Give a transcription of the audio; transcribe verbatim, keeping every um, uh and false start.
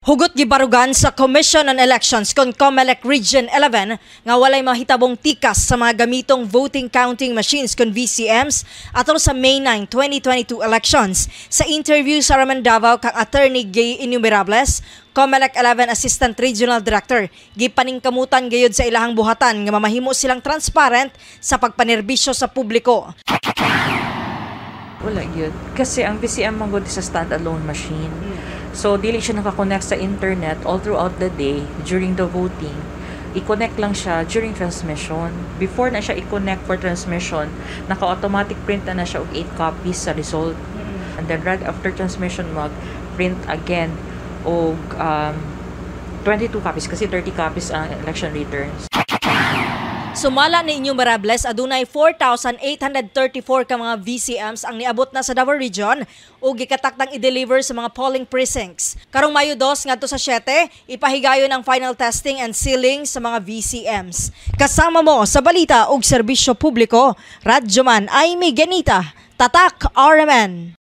Hugot gibarugan sa Commission on Elections kon COMELEC Region eleven nga walay mahitabong tikas sa mga gamitong voting counting machines kon V C Ms atol sa May ninth, twenty twenty-two elections. Sa interview sa Raman Davao kang Attorney Gay Innumerables, COMELEC eleven Assistant Regional Director, gipaningkamutan gayud sa ilahang buhatan nga mamahimo silang transparent sa pagpanerbisyo sa publiko. Wala yun. Kasi ang V C M manggod sa standalone machine. So, dili siya nakakonect sa internet all throughout the day during the voting. I-connect lang siya during transmission. Before na siya i-connect for transmission, naka-automatic print na na siya og eight copies sa result. And then right after transmission, mag-print again og um, twenty-two copies kasi thirty copies ang election returns. Sumala ni Innumerables, adunay four thousand eight hundred thirty-four ka mga V C Ms ang niabot na sa Davao Region o gikataktang i-deliver sa mga polling precincts. Karong Mayo two ngadto sa siyete, ipahigayon ang final testing and sealing sa mga V C Ms. Kasama mo sa balita ug serbisyo publiko, Radyo Man ay may ganita, Tatak R M N.